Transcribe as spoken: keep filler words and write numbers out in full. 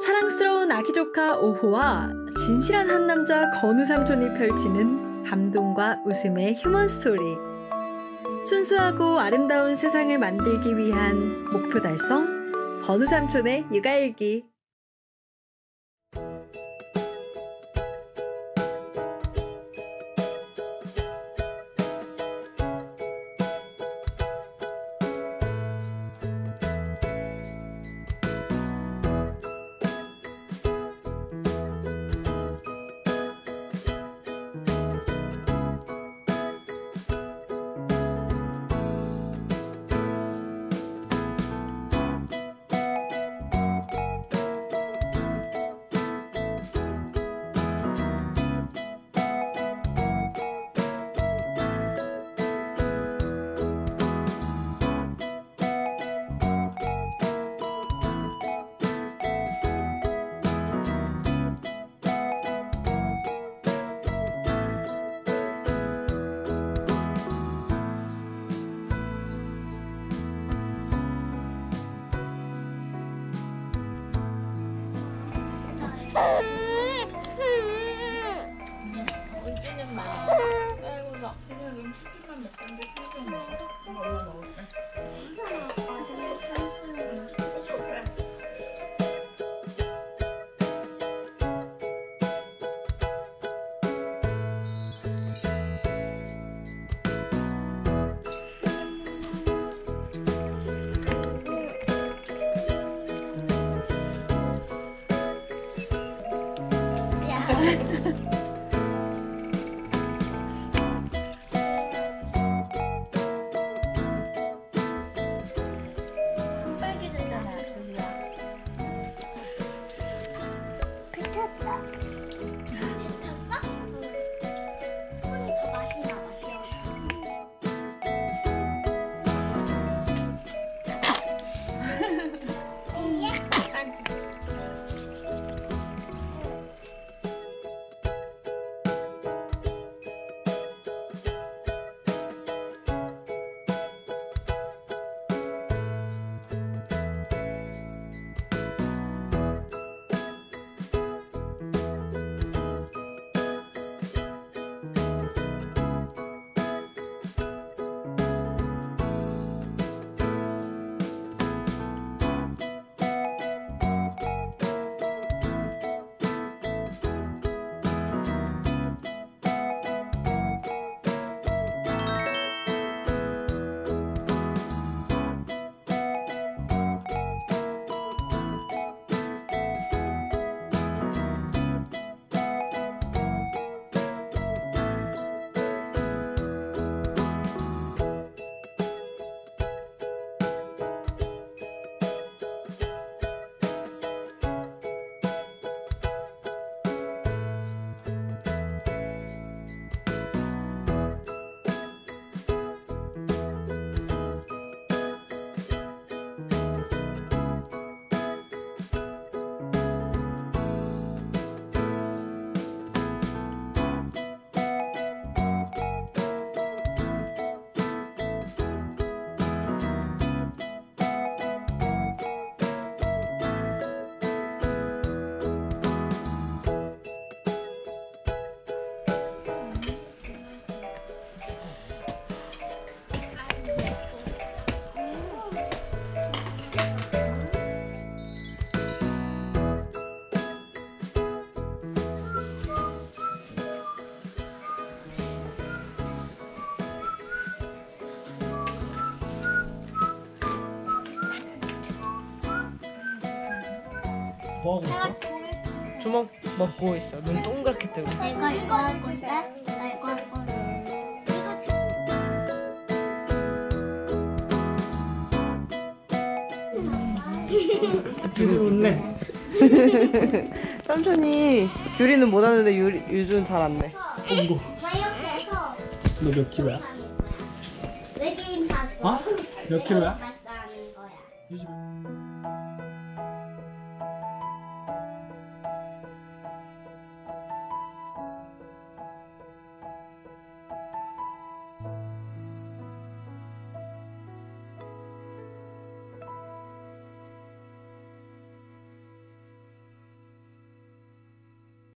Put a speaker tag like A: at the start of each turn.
A: 사랑스러운 아기 조카 오호와 진실한 한 남자 거누삼촌이 펼치는 감동과 웃음의 휴먼 스토리. 순수하고 아름다운 세상을 만들기 위한 목표 달성, 거누삼촌의 육아일기.
B: 언제는 많아. 아이고 나 그냥 음식만 몇 건데 평생 먹어. 엄마 이거 먹을게. 빨개졌잖아, 둘이야.
C: 뱉었어? 뱉었어? 손이 더 맛있나 봐,
D: 뭐 하고 있어?
E: 주먹 먹고 있어. 눈 동그랗게 뜨고.
C: 내가 이거 할 건데? 나 이거 할 건데.
D: 되게 웃네.
E: 삼촌이 규리는 못하는데 유리, 유주는 잘 안 내.
D: 어이구.
C: 다이어트해서
D: 너 몇 킬로야?
C: 외계인 봤어.
D: 어? 몇 킬로야?
C: 봤어 하는 거야.
D: 요즘